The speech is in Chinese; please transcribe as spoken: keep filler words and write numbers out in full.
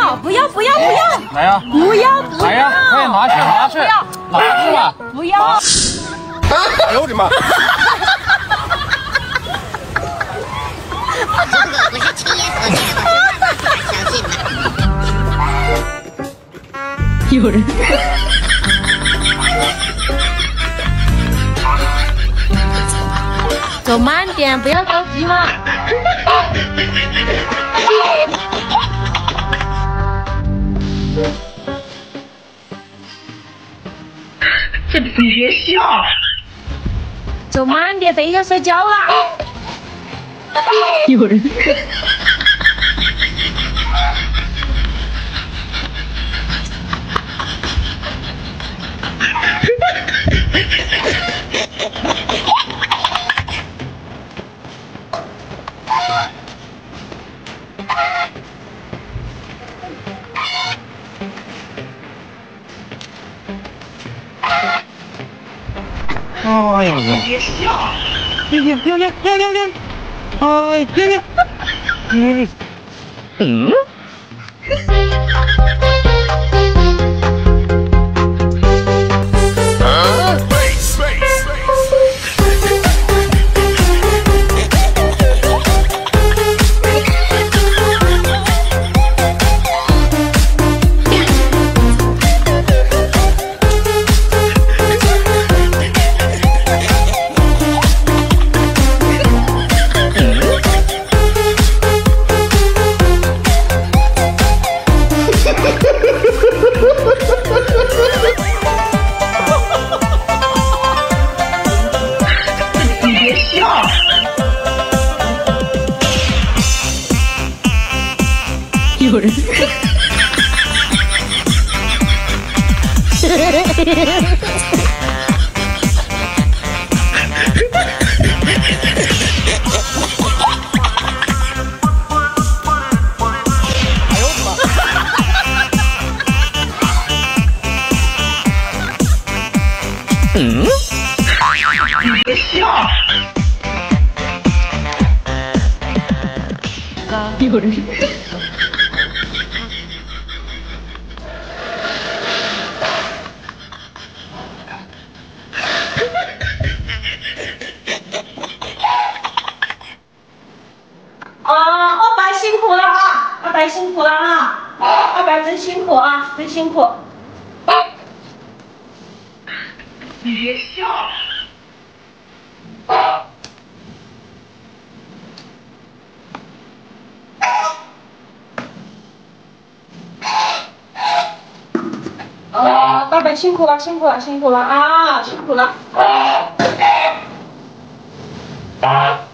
要不要不要不要！ 来呀！ 不要不要！ 来呀！快拿去拿去！拿去吧！ 不要！ 哎呦我的妈！ 这个不是亲眼所见的，我是没办法相信的。 有人。走慢点，不要着急嘛。 这你别笑。 走慢点，等一下摔跤了。有人。 哎呦我！ 别笑。 亮亮亮亮亮亮亮！哎，亮亮！嗯嗯。 你别笑。 有人。 嗯。 你别笑。 有人。啊，二白辛苦了啊！二白辛苦了啊！二白真辛苦啊，真辛苦。 你别笑。 啊，大白辛苦了，辛苦了，辛苦了啊，辛苦了。 啊。